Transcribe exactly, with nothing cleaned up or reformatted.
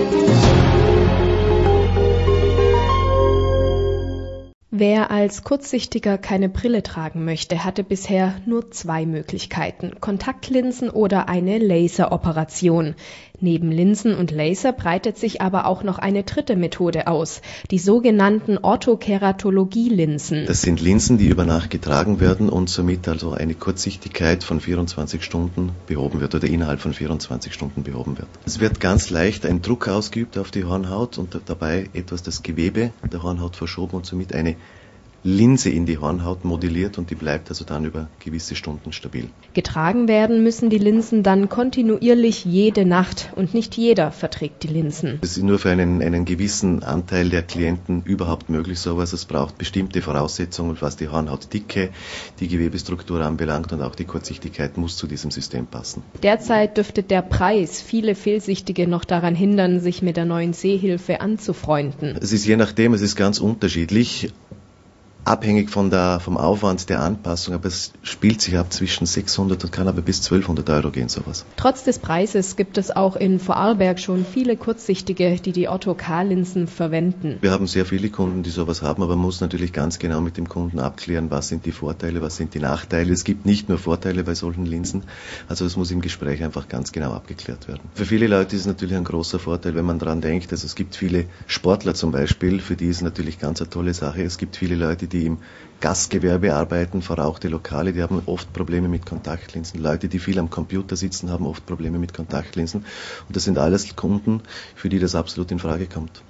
Wer als Kurzsichtiger keine Brille tragen möchte, hatte bisher nur zwei Möglichkeiten: Kontaktlinsen oder eine Laseroperation. Neben Linsen und Laser breitet sich aber auch noch eine dritte Methode aus, die sogenannten Orthokeratologie-Linsen. Das sind Linsen, die über Nacht getragen werden und somit also eine Kurzsichtigkeit von vierundzwanzig Stunden behoben wird oder innerhalb von vierundzwanzig Stunden behoben wird. Es wird ganz leicht ein Druck ausgeübt auf die Hornhaut und dabei etwas das Gewebe der Hornhaut verschoben und somit eine Linse in die Hornhaut modelliert und die bleibt also dann über gewisse Stunden stabil. Getragen werden müssen die Linsen dann kontinuierlich jede Nacht und nicht jeder verträgt die Linsen. Es ist nur für einen, einen gewissen Anteil der Klienten überhaupt möglich sowas. Es braucht bestimmte Voraussetzungen, was die Hornhautdicke, die Gewebestruktur anbelangt und auch die Kurzsichtigkeit muss zu diesem System passen. Derzeit dürfte der Preis viele Fehlsichtige noch daran hindern, sich mit der neuen Sehhilfe anzufreunden. Es ist je nachdem, es ist ganz unterschiedlich. Abhängig von der, vom Aufwand der Anpassung, aber es spielt sich ab zwischen sechshundert und kann aber bis zwölfhundert Euro gehen, sowas. Trotz des Preises gibt es auch in Vorarlberg schon viele Kurzsichtige, die die Ortho-K-Linsen verwenden. Wir haben sehr viele Kunden, die sowas haben, aber man muss natürlich ganz genau mit dem Kunden abklären, was sind die Vorteile, was sind die Nachteile. Es gibt nicht nur Vorteile bei solchen Linsen, also das muss im Gespräch einfach ganz genau abgeklärt werden. Für viele Leute ist es natürlich ein großer Vorteil, wenn man daran denkt, also es gibt viele Sportler zum Beispiel, für die ist es natürlich ganz eine tolle Sache. Es gibt viele Leute, die im Gastgewerbe arbeiten, verrauchte Lokale, die haben oft Probleme mit Kontaktlinsen. Leute, die viel am Computer sitzen, haben oft Probleme mit Kontaktlinsen. Und das sind alles Kunden, für die das absolut in Frage kommt.